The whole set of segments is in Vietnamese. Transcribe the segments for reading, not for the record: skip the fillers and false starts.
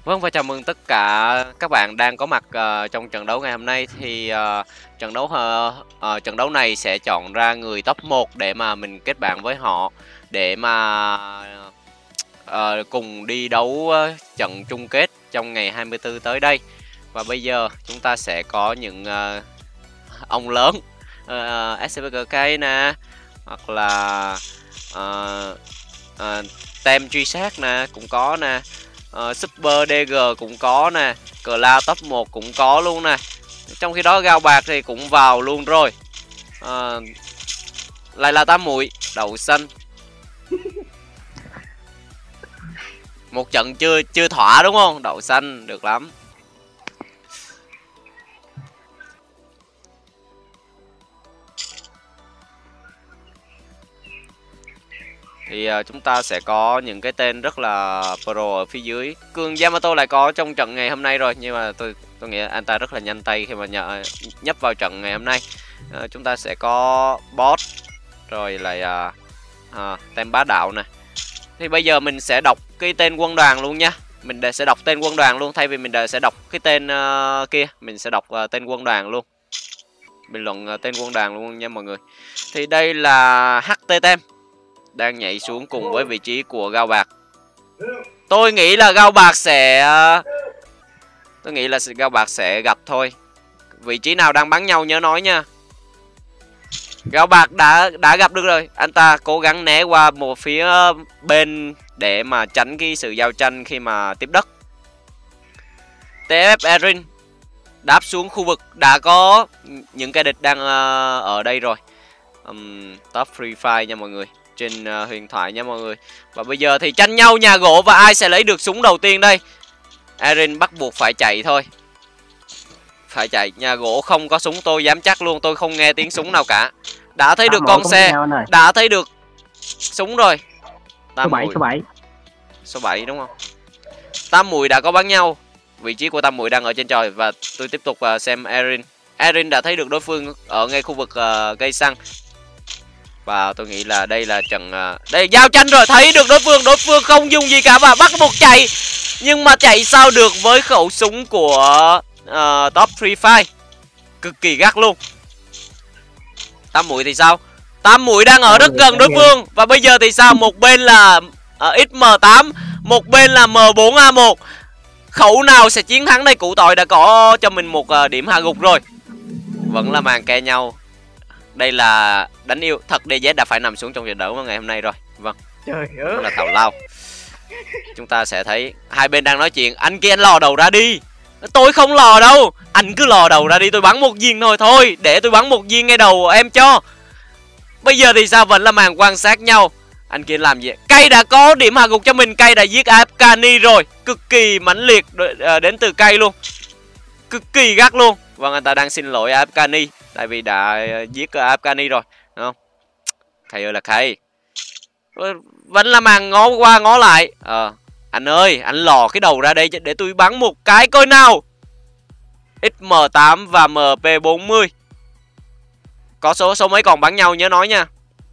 Vâng, và chào mừng tất cả các bạn đang có mặt trong trận đấu ngày hôm nay. Thì trận đấu này sẽ chọn ra người top 1 để mà mình kết bạn với họ để mà cùng đi đấu trận chung kết trong ngày 24 tới đây. Và bây giờ chúng ta sẽ có những ông lớn, SCPK nè, hoặc là tem truy sát nè, cũng có nè. Super DG cũng có nè, Cloud top 1 cũng có luôn nè. Trong khi đó Gao Bạc thì cũng vào luôn rồi. Lại là Tám Muội, đậu xanh. Một trận chưa thỏa đúng không? Đậu xanh được lắm. Thì chúng ta sẽ có những cái tên rất là pro ở phía dưới. Cường Yamato lại có trong trận ngày hôm nay rồi, nhưng mà tôi nghĩ anh ta rất là nhanh tay khi mà nhấp vào trận ngày hôm nay. Chúng ta sẽ có boss, rồi lại tem bá đạo nè. Thì bây giờ mình sẽ đọc cái tên quân đoàn luôn nha. Mình sẽ đọc tên quân đoàn luôn, thay vì mình sẽ đọc cái tên kia, mình sẽ đọc tên quân đoàn luôn. Bình luận tên quân đoàn luôn nha mọi người. Thì đây là HT Tem đang nhảy xuống cùng với vị trí của Gao Bạc. Tôi nghĩ là Gao Bạc sẽ gặp thôi. Vị trí nào đang bắn nhau nhớ nói nha. Gao Bạc đã gặp được rồi. Anh ta cố gắng né qua một phía bên để mà tránh cái sự giao tranh khi mà tiếp đất. TF Erin đáp xuống khu vực, đã có những kẻ địch đang ở đây rồi. Top Free Fire nha mọi người, trên huyền thoại nha mọi người. Và bây giờ thì tranh nhau nhà gỗ và ai sẽ lấy được súng đầu tiên đây. Erin bắt buộc phải chạy thôi. Phải chạy, nhà gỗ không có súng tôi dám chắc luôn, tôi không nghe tiếng súng nào cả. Đã thấy được con xe, đã thấy được súng rồi. Số 7 đúng không? Tám Muội đã có bắn nhau. Vị trí của Tám Muội đang ở trên trời và tôi tiếp tục xem Erin. Erin đã thấy được đối phương ở ngay khu vực cây xăng. Và tôi nghĩ là đây là trận đây giao tranh rồi, thấy được đối phương không dùng gì cả và bắt buộc chạy. Nhưng mà chạy sao được với khẩu súng của Top Free Fire, cực kỳ gắt luôn. Tám Muội thì sao? Tám Muội đang ở rất gần đối phương. Và bây giờ thì sao? Một bên là XM8, một bên là M4A1. Khẩu nào sẽ chiến thắng đây? Cụ Tội đã có cho mình một điểm hạ gục rồi. Vẫn là màn ke nhau. Đây là đánh yêu. Thật DZ đã phải nằm xuống trong trận đấu ngày hôm nay rồi. Vâng. Trời ơi. Là tào lao. Chúng ta sẽ thấy hai bên đang nói chuyện. Anh kia anh lò đầu ra đi. Tôi không lò đâu. Anh cứ lò đầu ra đi, tôi bắn một viên thôi. Thôi để tôi bắn một viên ngay đầu em cho. Bây giờ thì sao? Vẫn là màn quan sát nhau. Anh kia làm gì? Cây đã có điểm hạ gục cho mình. Cây đã giết Afghani rồi. Cực kỳ mãnh liệt đến từ Cây luôn. Cực kỳ gắt luôn. Vâng, anh ta đang xin lỗi Afghani tại vì đã giết Afghani rồi, đúng không? Thầy ơi là thầy. Vẫn là màn ngó qua ngó lại. Anh ơi, anh lò cái đầu ra đây để tôi bắn một cái coi nào. XM8 và MP40. Có số mấy còn bắn nhau nhớ nói nha.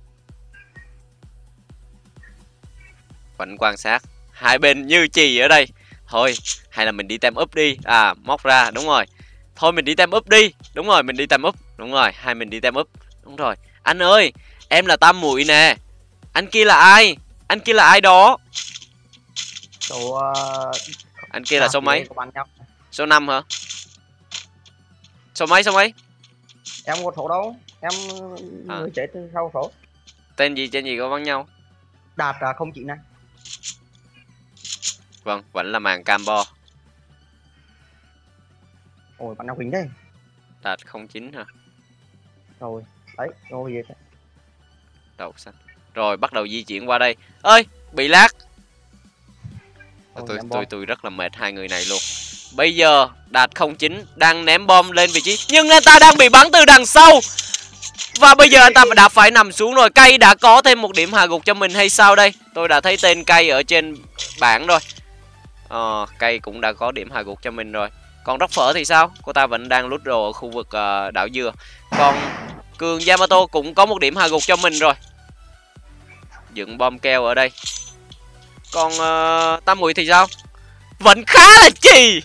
Vẫn quan sát. Hai bên như chì ở đây. Thôi, hay là mình đi tem up đi. Móc ra, đúng rồi. Thôi mình đi tem up đi. Đúng rồi, mình đi tem up. Đúng rồi, hai mình đi tem up. Đúng rồi. Anh ơi, em là Tam Muội nè. Anh kia là ai? Anh kia là ai đó? Anh kia là số mấy? Số 5 hả? Số mấy? Em có số đâu. Em người chết sau số. Tên gì có bắn nhau? Đạt 09 này. Vâng, vẫn là màn combo. Ôi, bạn nào Quỳnh đây? Đạt 09 hả? Rồi, đấy, rồi vậy. Đầu xanh. Rồi bắt đầu di chuyển qua đây. Ơi, bị lag. Tôi rất là mệt hai người này luôn. Bây giờ Đạt 09 đang ném bom lên vị trí, nhưng anh ta đang bị bắn từ đằng sau. Và bây giờ anh ta đã phải nằm xuống rồi. Cây đã có thêm một điểm hạ gục cho mình hay sao đây? Tôi đã thấy tên Cây ở trên bảng rồi. Cây cũng đã có điểm hạ gục cho mình rồi. Còn Róc Phở thì sao? Cô ta vẫn đang lút đồ ở khu vực đảo dừa. Còn Cường Yamato cũng có một điểm hạ gục cho mình rồi. Dựng bom keo ở đây. Còn Tam Muội thì sao? Vẫn khá là chì.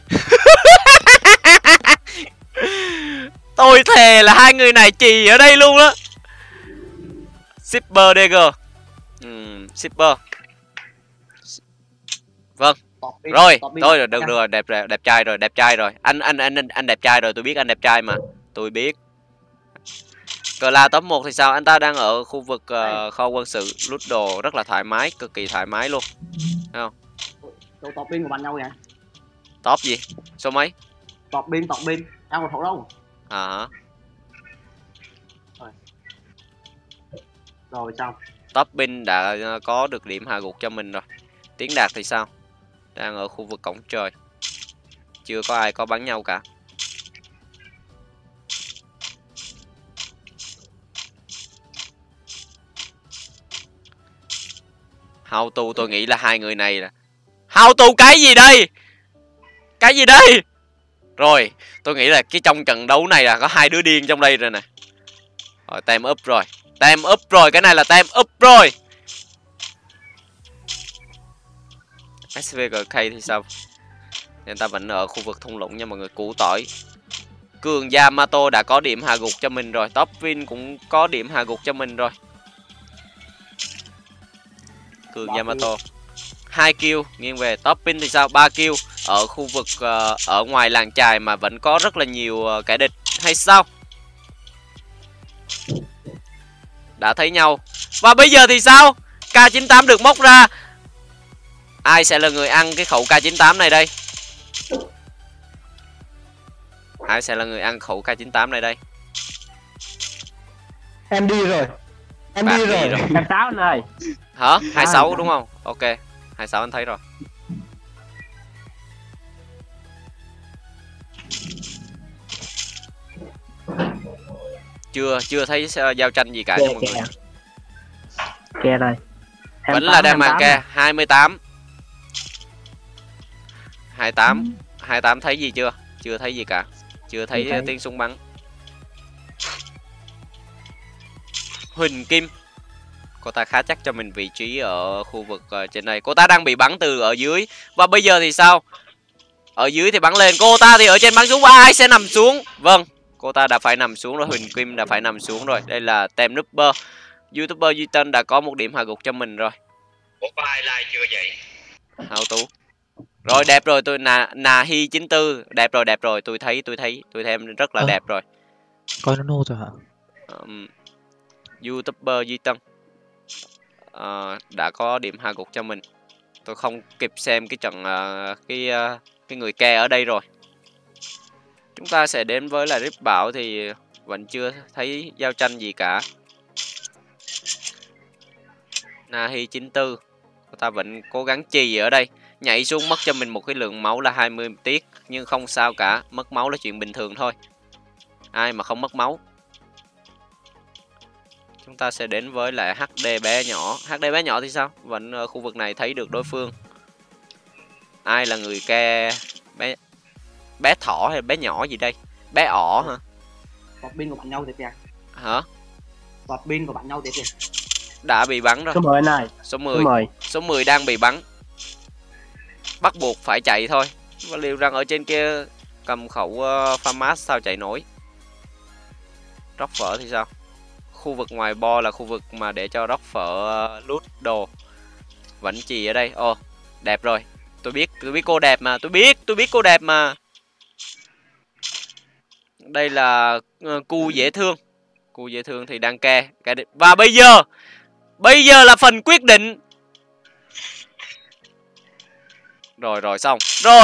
Tôi thề là hai người này chì ở đây luôn đó. Shipper DG. Shipper. Vâng. Rồi, tôi rồi, được rồi, đẹp trai rồi, đẹp trai rồi. Anh đẹp trai rồi, tôi biết anh đẹp trai mà. Tôi biết. Cờ là top 1 thì sao? Anh ta đang ở khu vực kho quân sự, lút đồ rất là thoải mái, cực kỳ thoải mái luôn. Thấy không? Top pin của bạn nhau vậy? Top gì? Số mấy? Top pin, ăn một thổ đâu? À. Rồi xong. Top pin đã có được điểm hạ gục cho mình rồi. Tiến Đạt thì sao? Đang ở khu vực cổng trời. Chưa có ai có bắn nhau cả. How to tôi nghĩ là hai người này là How to cái gì đây? Cái gì đây? Rồi, tôi nghĩ là cái trong trận đấu này là có hai đứa điên trong đây rồi nè. Rồi, tem up rồi. Tem up rồi, cái này là tem up rồi. SVGK thì sao? Người ta vẫn ở khu vực thung lũng nha mọi người, củ tỏi. Cường Yamato đã có điểm hạ gục cho mình rồi. Top Vin cũng có điểm hạ gục cho mình rồi. Cường Yamato 2 kill nghiêng về. Top Pin thì sao? 3 kill ở khu vực ở ngoài làng chài mà vẫn có rất là nhiều kẻ địch hay sao? Đã thấy nhau. Và bây giờ thì sao? K98 được móc ra. Ai sẽ là người ăn cái khẩu K98 này đây? Ai sẽ là người ăn khẩu K98 này đây? Em đi rồi. Em đi rồi. 26 anh ơi. Hả? 26 đúng không? Ok. 26 anh thấy rồi. Chưa thấy giao tranh gì cả nha mọi người. Ke đây. Vẫn là đang mang ke 28. 28 thấy gì chưa? Chưa thấy gì cả. Chưa thấy tiếng súng bắn. Huỳnh Kim. Cô ta khá chắc cho mình vị trí ở khu vực trên đây. Cô ta đang bị bắn từ ở dưới. Và bây giờ thì sao? Ở dưới thì bắn lên. Cô ta thì ở trên bắn xuống. Và ai sẽ nằm xuống? Vâng, cô ta đã phải nằm xuống rồi. Huỳnh Kim đã phải nằm xuống rồi. Đây là tem Nooper. YouTuber Duy Tân đã có một điểm hạ gục cho mình rồi. Ủa có ai like chưa vậy? Hào Tú. Rồi đẹp rồi, tôi Nahi 94. Đẹp rồi, tôi thấy em rất là đẹp rồi. Coi nó nô rồi hả? YouTuber Duy Tân đã có điểm hạ gục cho mình. Tôi không kịp xem cái trận cái người ke ở đây rồi. Chúng ta sẽ đến với là Rip Bảo thì vẫn chưa thấy giao tranh gì cả. Nahi 94, cô ta vẫn cố gắng chì ở đây. Nhảy xuống mất cho mình một cái lượng máu là 20 tiết. Nhưng không sao cả, mất máu là chuyện bình thường thôi. Ai mà không mất máu. Chúng ta sẽ đến với lại HD bé nhỏ. HD bé nhỏ thì sao? Vẫn ở khu vực này thấy được đối phương. Ai là người ke bé thỏ hay bé nhỏ gì đây? Bé ỏ hả? Top pin của bạn nhau thì kìa. Hả? Top pin của bạn nhau thì kìa. Đã bị bắn rồi. Số 10 này. Số 10 đang bị bắn. Bắt buộc phải chạy thôi. Và liệu rằng ở trên kia cầm khẩu FAMAS sao chạy nổi? Róc phở thì sao? Khu vực ngoài bo là khu vực mà để cho róc phở loot đồ. Vẫn chì ở đây. Ồ, đẹp rồi. Tôi biết cô đẹp mà. Tôi biết cô đẹp mà. Đây là cu dễ thương. Cu dễ thương thì đang ke. Và bây giờ là phần quyết định. Rồi xong.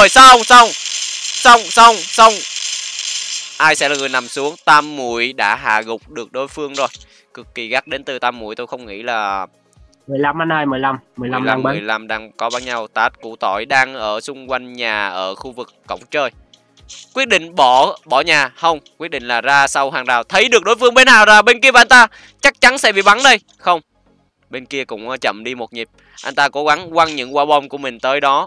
Xong. Ai sẽ là người nằm xuống? Tam Muội đã hạ gục được đối phương rồi. Cực kỳ gắt đến từ Tam Muội, tôi không nghĩ là 15 anh ơi, 15 đang có bắn nhau. Tát củ tỏi đang ở xung quanh nhà ở khu vực cổng chơi. Quyết định bỏ nhà không, quyết định là ra sau hàng rào. Thấy được đối phương bên nào ra, bên kia và anh ta chắc chắn sẽ bị bắn đây. Không, bên kia cũng chậm đi một nhịp. Anh ta cố gắng quăng những quả bom của mình tới đó.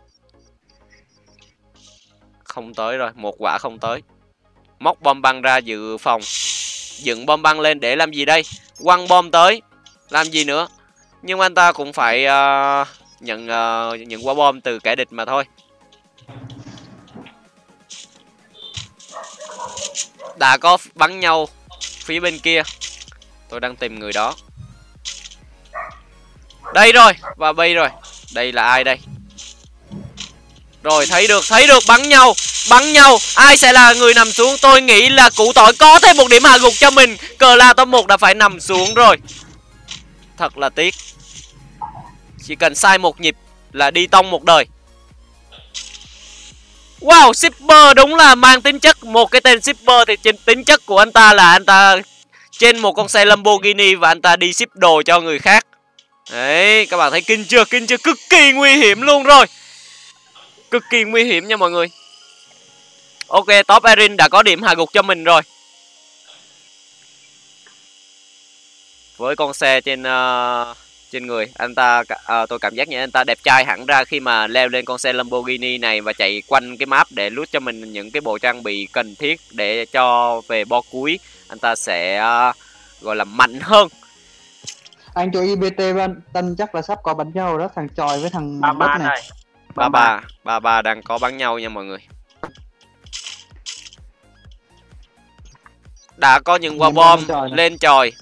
Không tới rồi, một quả không tới. Móc bom băng ra dự phòng. Dựng bom băng lên để làm gì đây? Quăng bom tới làm gì nữa? Nhưng anh ta cũng phải nhận những quả bom từ kẻ địch mà thôi. đã có bắn nhau phía bên kia. Tôi đang tìm người đó. Đây rồi, và bay rồi. Đây là ai đây? Rồi, thấy được, bắn nhau. Ai sẽ là người nằm xuống? Tôi nghĩ là Củ Tỏi có thêm một điểm hạ gục cho mình. Cờ La top 1 đã phải nằm xuống rồi. Thật là tiếc. Chỉ cần sai một nhịp là đi tông một đời. Wow, shipper đúng là mang tính chất. Một cái tên shipper thì trên tính chất của anh ta là anh ta trên một con xe Lamborghini và anh ta đi ship đồ cho người khác. Đấy, các bạn thấy kinh chưa? Cực kỳ nguy hiểm luôn rồi. Cực kỳ nguy hiểm nha mọi người. Ok, top Erin đã có điểm hạ gục cho mình rồi. Với con xe trên người anh ta, tôi cảm giác như anh ta đẹp trai hẳn ra khi mà leo lên con xe Lamborghini này và chạy quanh cái map để loot cho mình những cái bộ trang bị cần thiết để cho về bo cuối anh ta sẽ gọi là mạnh hơn. Anh cho IBT Tân chắc là sắp có bắn nhau đó, thằng Chòi với thằng Ba này. Ba đang có bắn nhau nha mọi người. Đã có những quả bom lên Chòi.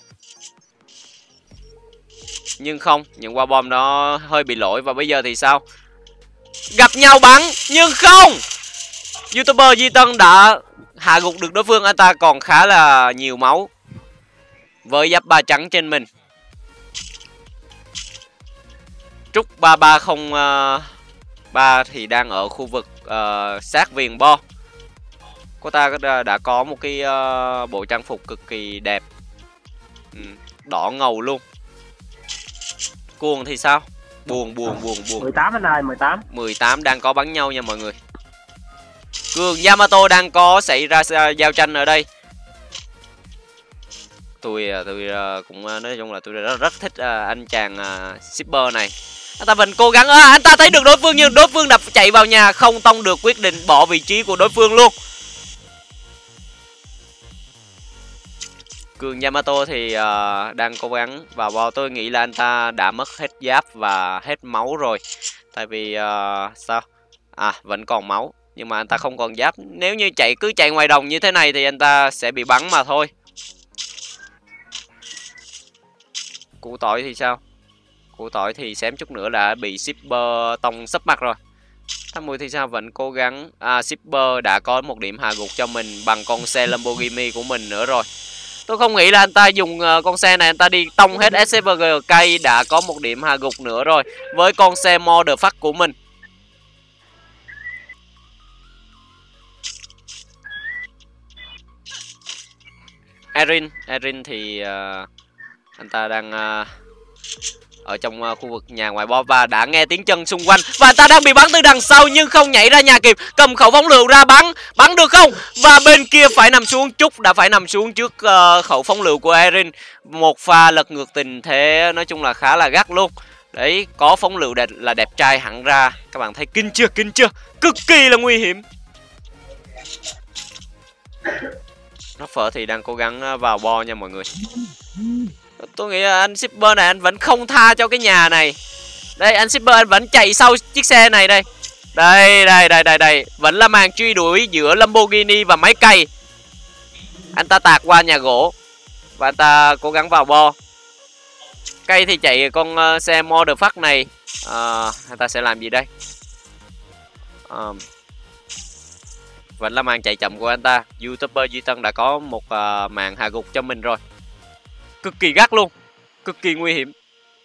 Nhưng không, những quả bom đó hơi bị lỗi. Và bây giờ thì sao? Gặp nhau bắn, nhưng không. YouTuber Duy Tân đã hạ gục được đối phương. Anh ta còn khá là nhiều máu với giáp 3 trắng trên mình. Trúc 3303 thì đang ở khu vực sát viền bo. Cô ta đã có một cái bộ trang phục cực kỳ đẹp, đỏ ngầu luôn. Cuồng thì sao? Buồn. 18 anh ơi, 18 đang có bắn nhau nha mọi người. Cường Yamato đang có xảy ra giao tranh ở đây. Tôi cũng nói chung là tôi rất thích anh chàng shipper này. Anh ta vẫn cố gắng. Anh ta thấy được đối phương nhưng đối phương đã chạy vào nhà, không tông được, quyết định bỏ vị trí của đối phương luôn. Cường Yamato thì đang cố gắng vào bo. Tôi nghĩ là anh ta đã mất hết giáp và hết máu rồi. Tại vì sao? Vẫn còn máu nhưng mà anh ta không còn giáp. Nếu như cứ chạy ngoài đồng như thế này thì anh ta sẽ bị bắn mà thôi. Củ Tỏi thì sao? Củ Tỏi thì xém chút nữa đã bị shipper tông sấp mặt rồi. Thăm Mùi thì sao? Vẫn cố gắng. Shipper đã có một điểm hạ gục cho mình bằng con xe Lamborghini của mình nữa rồi. Tôi không nghĩ là anh ta dùng con xe này anh ta đi tông hết SCVG cây. Đã có một điểm hạ gục nữa rồi với con xe Motherfuck của mình. Erin thì anh ta đang ở trong khu vực nhà ngoài bo và đã nghe tiếng chân xung quanh và anh ta đang bị bắn từ đằng sau nhưng không nhảy ra nhà kịp, cầm khẩu phóng lựu ra bắn được không? Và bên kia phải nằm xuống. Trúc đã phải nằm xuống trước khẩu phóng lựu của Erin. Một pha lật ngược tình thế nói chung là khá là gắt luôn. Đấy, có phóng lựu là đẹp trai hẳn ra. Các bạn thấy kinh chưa? Cực kỳ là nguy hiểm. Roffer thì đang cố gắng vào bo nha mọi người. Tôi nghĩ là anh shipper này anh vẫn không tha cho cái nhà này. Đây, anh shipper anh vẫn chạy sau chiếc xe này đây. Đây. Vẫn là màn truy đuổi giữa Lamborghini và máy cày. Anh ta tạt qua nhà gỗ và anh ta cố gắng vào bo. Cây thì chạy con xe Motherfuck này. Anh ta sẽ làm gì đây? Vẫn là màn chạy chậm của anh ta. YouTuber Duy Tân đã có một màn hạ gục cho mình rồi. Cực kỳ gắt luôn. Cực kỳ nguy hiểm.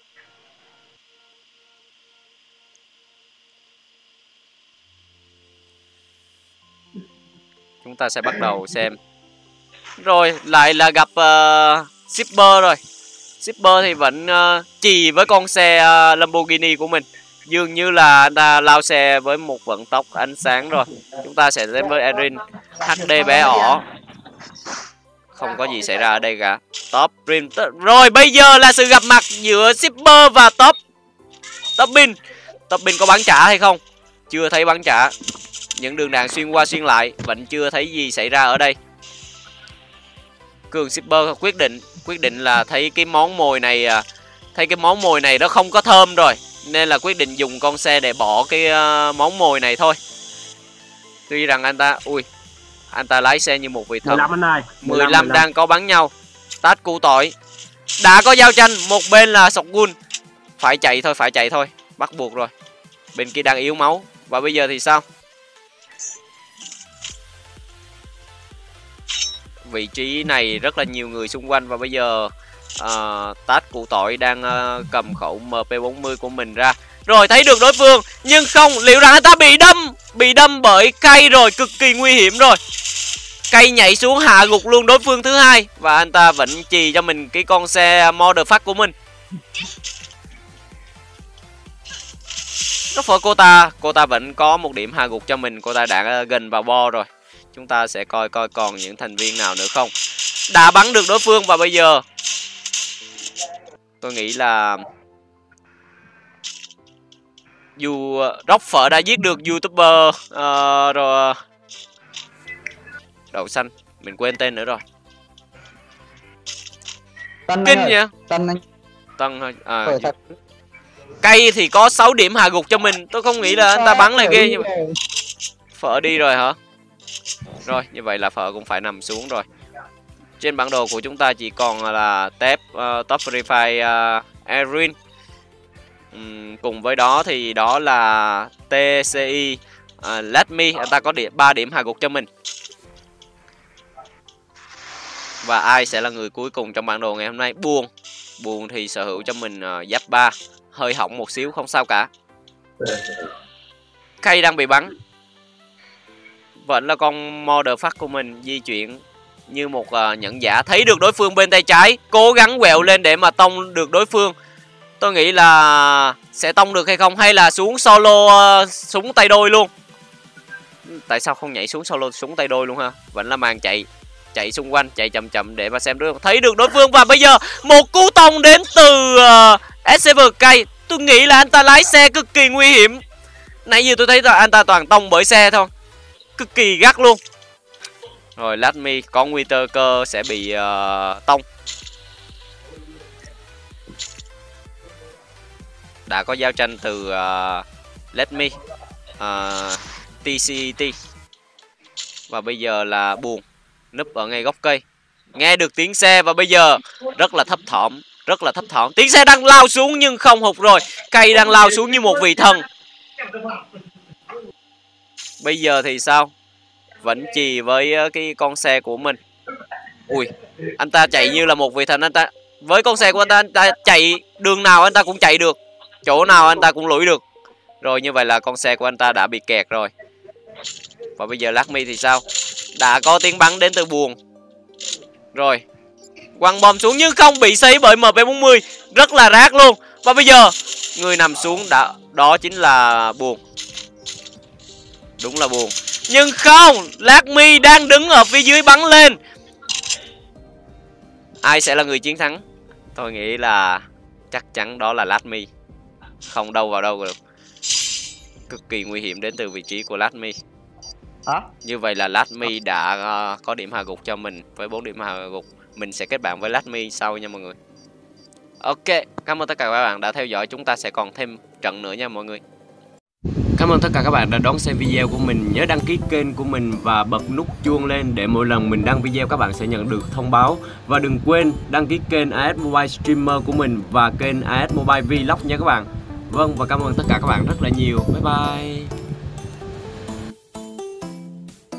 Chúng ta sẽ bắt đầu xem. Rồi, lại là gặp shipper rồi. Shipper thì vẫn chì với con xe Lamborghini của mình. Dường như là anh ta lao xe với một vận tốc ánh sáng rồi. Chúng ta sẽ đến với Erin. HD bé ỏ. Không có gì xảy ra ở đây cả. Top Pin. Rồi bây giờ là sự gặp mặt giữa shipper và Top Pin. Top Pin có bắn trả hay không? Chưa thấy bắn trả. Những đường đạn xuyên qua xuyên lại. Vẫn chưa thấy gì xảy ra ở đây. Cường shipper quyết định là thấy cái món mồi này. Thấy cái món mồi này nó không có thơm rồi, nên là quyết định dùng con xe để bỏ cái món mồi này thôi. Tuy rằng anh ta Anh ta lái xe như một vị thần. 15 anh ơi. 15 đang có bắn nhau. Tát củ tỏi. Đã có giao tranh, một bên là Shogun. Phải chạy thôi, phải chạy thôi. Bắt buộc rồi. Bên kia đang yếu máu. Và bây giờ thì sao? Vị trí này rất là nhiều người xung quanh. Và bây giờ Tát củ tỏi đang cầm khẩu MP40 của mình ra. Rồi thấy được đối phương. Nhưng không, liệu rằng anh ta bị đâm bởi cây rồi, cực kỳ nguy hiểm rồi. Cây nhảy xuống hạ gục luôn đối phương thứ hai. Và anh ta vẫn chì cho mình cái con xe Motherfuck của mình. Rất phải cô ta vẫn có một điểm hạ gục cho mình. Cô ta đã gần vào bo rồi. Chúng ta sẽ coi còn những thành viên nào nữa không. Đã bắn được đối phương và bây giờ tôi nghĩ là dù Rock Phở đã giết được YouTuber rồi đậu xanh, mình quên tên nữa rồi. Tân Kinh vậy. Tân anh. Tân thôi. Cây thì có 6 điểm hạ gục cho mình. Tôi không nghĩ là anh ta bắn lại ghê như vậy. Phở đi rồi hả? Rồi, như vậy là Phở cũng phải nằm xuống rồi. Trên bản đồ của chúng ta chỉ còn là Top Free Fire Erin. Cùng với đó thì đó là TCI Let Me. Anh ta có 3 điểm hạ gục cho mình. Và ai sẽ là người cuối cùng trong bản đồ ngày hôm nay? Buồn thì sở hữu cho mình giáp 3. Hơi hỏng một xíu, không sao cả. Cây đang bị bắn. Vẫn là con Motherfuck của mình di chuyển như một nhẫn giả. Thấy được đối phương bên tay trái, cố gắng quẹo lên để mà tông được đối phương. Tôi nghĩ là sẽ tông được hay không, hay là xuống solo súng tay đôi luôn. Tại sao không nhảy xuống solo súng tay đôi luôn ha? Vẫn là màn chạy xung quanh, chạy chậm chậm để mà xem đối phương. Thấy được đối phương và bây giờ một cú tông đến từ SCVK. Tôi nghĩ là anh ta lái xe cực kỳ nguy hiểm. Nãy giờ tôi thấy là anh ta toàn tông bởi xe thôi, cực kỳ gắt luôn. Rồi Let Me có nguy cơ sẽ bị tông. Đã có giao tranh từ Let Me, TCT. Và bây giờ là Buồn núp ở ngay gốc cây. Nghe được tiếng xe và bây giờ rất là thấp thỏm. Tiếng xe đang lao xuống nhưng không hụt rồi. Cây đang lao xuống như một vị thần. Bây giờ thì sao? Vẫn chì với cái con xe của mình. Ui, anh ta chạy như là một vị thần. Anh ta với con xe của anh ta chạy đường nào anh ta cũng chạy được, chỗ nào anh ta cũng lủi được. Rồi như vậy là con xe của anh ta đã bị kẹt rồi. Và bây giờ Let Me thì sao? Đã có tiếng bắn đến từ Buồn. Rồi quăng bom xuống nhưng không, bị sấy bởi MP40. Rất là rác luôn. Và bây giờ người nằm xuống đó chính là Buồn. Đúng là Buồn. Nhưng không, Let Me đang đứng ở phía dưới bắn lên. Ai sẽ là người chiến thắng? Tôi nghĩ là chắc chắn đó là Let Me. Không đâu vào đâu được. Cực kỳ nguy hiểm đến từ vị trí của Let Me. Hả? Như vậy là Let Me đã có điểm hạ gục cho mình. Với 4 điểm hạ gục, mình sẽ kết bạn với Let Me sau nha mọi người. Ok, cảm ơn tất cả các bạn đã theo dõi. Chúng ta sẽ còn thêm trận nữa nha mọi người. Cảm ơn tất cả các bạn đã đón xem video của mình. Nhớ đăng ký kênh của mình và bật nút chuông lên để mỗi lần mình đăng video các bạn sẽ nhận được thông báo. Và đừng quên đăng ký kênh AS Mobile Streamer của mình và kênh AS Mobile Vlog nha các bạn. Vâng, và cảm ơn tất cả các bạn rất là nhiều. Bye bye.